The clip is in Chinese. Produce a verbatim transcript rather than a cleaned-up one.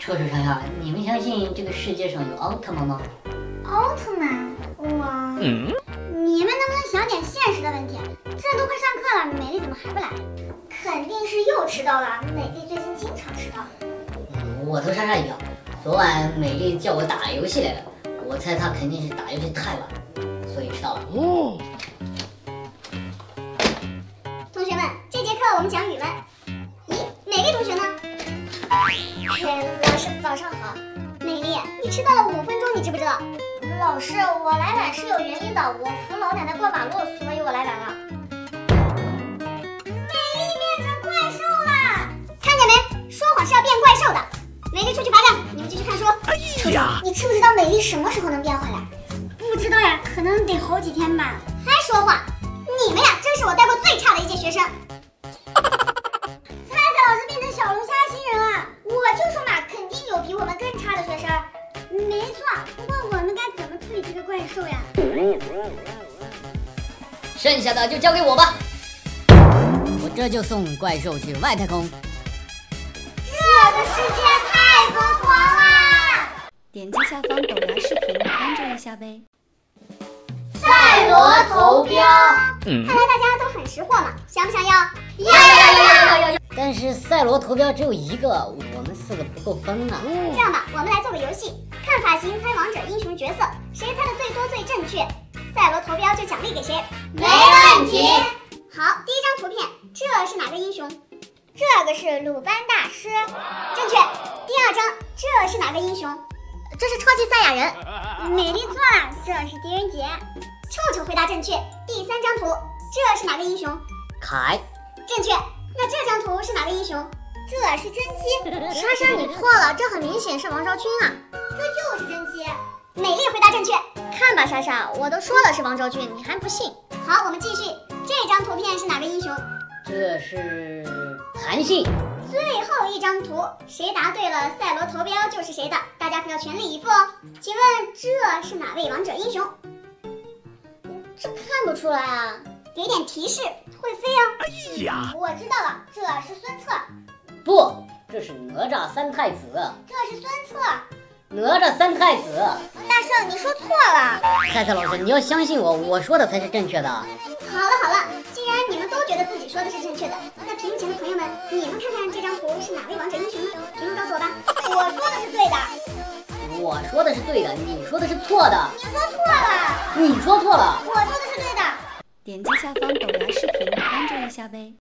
臭臭小小，你们相信这个世界上有奥特曼吗？ 奥特曼？我……嗯，你们能不能想点现实的问题？这都快上课了，美丽怎么还不来？肯定是又迟到了。美丽最近经常迟到。 嗯，我和莎莎一样，昨晚美丽叫我打游戏来了，我猜她肯定是打游戏太晚，所以迟到了。哦。 同学们，这节课我们讲语文。咦，美丽同学呢？嘿，老师早上好。美丽，你迟到了五分钟，你知不知道？老师，我来晚是有原因的，我扶老奶奶过马路，所以我来晚了。美丽变成怪兽了，看见没？说谎是要变怪兽的。美丽出去罚站，你们继续看书。哎呀，你知不知道美丽什么时候能变回来？不知道呀，可能得好几天吧。还说谎！你们呀，真是我带过最差的一届学生。猜猜老师变成小龙虾星人了，我就说嘛，肯定有比我们更差的学生。没错，不过我们该怎么处理这个怪兽呀？ 剩下的就交给我吧，我这就送怪兽去外太空。 这个世界太疯狂啦！ 点击下方抖芽视频关注一下呗。 赛罗投标，看来大家都很识货嘛，想不想要？要要要要要要！但是赛罗投标只有一个，我们四个不够分啊。 这样吧，我们来做个游戏，看发型猜王者英雄角色，谁猜的最多最正确，赛罗投标就奖励给谁。没问题。好，第一张图片，这是哪个英雄？这个是鲁班大师，正确。第二张，这是哪个英雄？这是超级赛亚人。美丽错了，这是狄仁杰。臭臭回答正确。第三张图，这是哪个英雄？ 凯。 正确。那这张图是哪个英雄？这是真姬。莎莎，你错了，这很明显是王昭君啊。这就是真姬。美丽回答正确。看吧，莎莎，我都说了是王昭君，你还不信。好，我们继续。这张图片是哪个英雄？ 这是韩信。 最后一张图，谁答对了，赛罗投标就是谁的，大家可要全力以赴哦。请问这是哪位王者英雄？这看不出来啊。给点提示，会飞哦。哎呀，我知道了，这是孙策。 不，这是哪吒三太子。 这是孙策。 哪吒三太子。 大圣，你说错了。 蔡蔡老师，你要相信我，我说的才是正确的。 好了好了，既然你们都觉得自己说的是正确的，那屏幕前的朋友们，你们看看这张图是哪位王者英雄呢？评论告诉我吧。我说的是对的。 我说的是对的，你说的是错的。 你说错了。 你说错了。 我说的是对的。 点击下方抖芽视频关注一下呗。